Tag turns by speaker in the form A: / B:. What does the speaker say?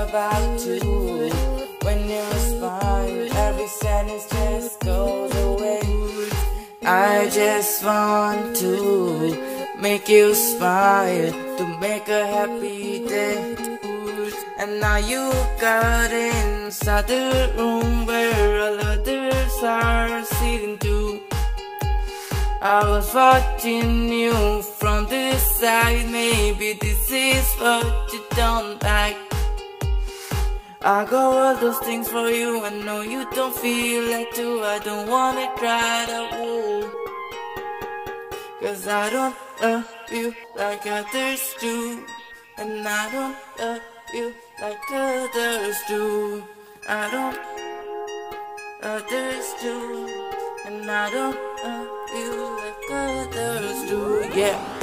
A: about you. When you smile, every sadness just goes away. I just want to make you smile, to make a happy day. And now you got inside the room where all others are sitting too. I was watching you from the side. Maybe this is what you don't like. I got all those things for you. I know you don't feel like to. I don't wanna try to woo, 'cause I don't love you like others do. And I don't love you like others do. I don't others do. And I don't love you like others do. Yeah.